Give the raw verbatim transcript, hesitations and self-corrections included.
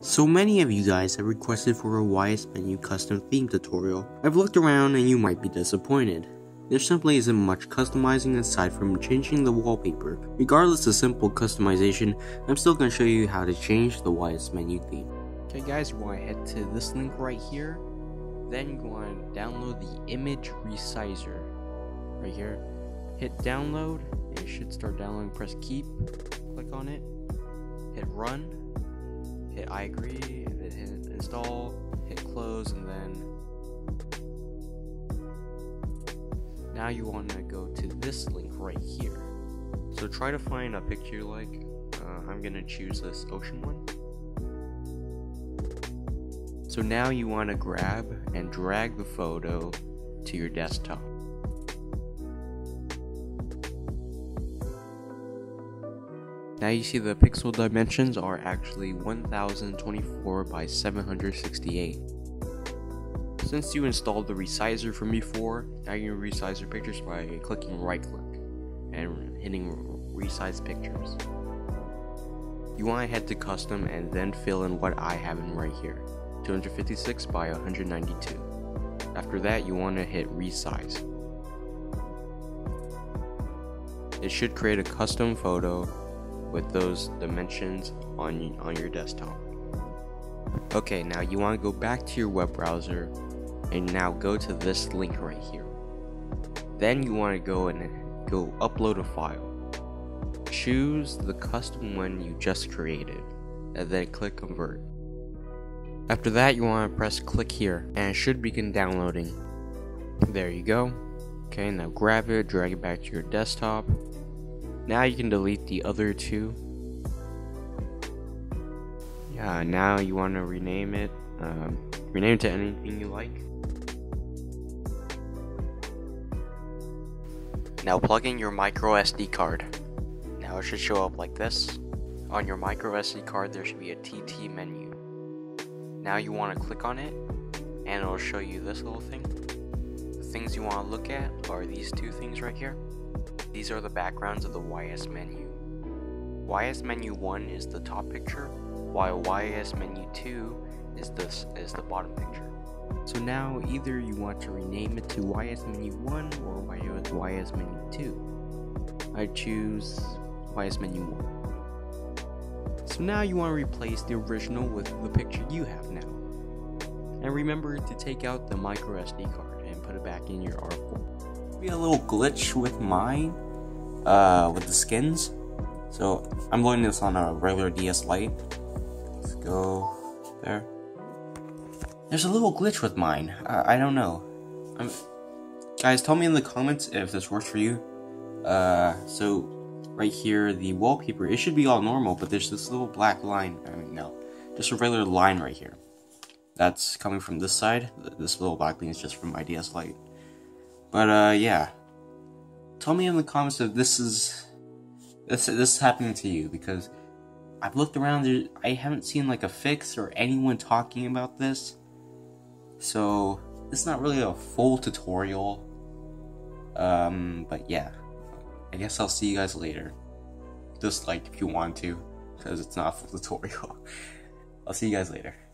So many of you guys have requested for a YSMenu custom theme tutorial. I've looked around and you might be disappointed. There simply isn't much customizing aside from changing the wallpaper. Regardless of simple customization, I'm still going to show you how to change the YSMenu theme. Okay guys, you want to head to this link right here. Then you want to download the image resizer right here. Hit download, and it should start downloading. Press keep, click on it, hit run, hit I agree, and then hit install, hit close, and then now you want to go to this link right here. So try to find a picture you like. Uh, I'm gonna choose this ocean one. So now you want to grab and drag the photo to your desktop. Now you see the pixel dimensions are actually one thousand twenty-four by seven hundred sixty-eight. Since you installed the resizer from before, now you can resize your pictures by clicking right click and hitting resize pictures. You want to head to custom and then fill in what I have in right here, two hundred fifty-six by one hundred ninety-two. After that, you want to hit resize. It should create a custom photo with those dimensions on, on your desktop. Okay, now you want to go back to your web browser and now go to this link right here. Then you want to go and go upload a file. Choose the custom one you just created and then click convert. After that, you want to press click here and it should begin downloading. There you go. Okay, now grab it, drag it back to your desktop. Now you can delete the other two. Yeah, now you want to rename it. Um, rename it to anything you like. Now plug in your micro S D card. Now it should show up like this. On your micro S D card there should be a T T menu. Now you want to click on it and it'll show you this little thing. The things you want to look at are these two things right here. These are the backgrounds of the YSMenu. YSMenu one is the top picture, while YSMenu two is this is the bottom picture. So now either you want to rename it to YSMenu one or YSMenu two. I choose YSMenu one. So now you want to replace the original with the picture you have now. And remember to take out the micro S D card and put it back in your R four. Be a little glitch with mine, uh, with the skins. So I'm loading this on a regular D S Lite. Let's go there. There's a little glitch with mine. Uh, I don't know. I'm, guys, tell me in the comments if this works for you. Uh, so right here, the wallpaper, it should be all normal, but there's this little black line. I mean, no, just a regular line right here. That's coming from this side. This little black line is just from my D S Lite. But uh, yeah. Tell me in the comments if this is this this is happening to you, because I've looked around. There, I haven't seen like a fix or anyone talking about this. So it's not really a full tutorial. Um, but yeah, I guess I'll see you guys later. Just like if you want to, because it's not a full tutorial. I'll see you guys later.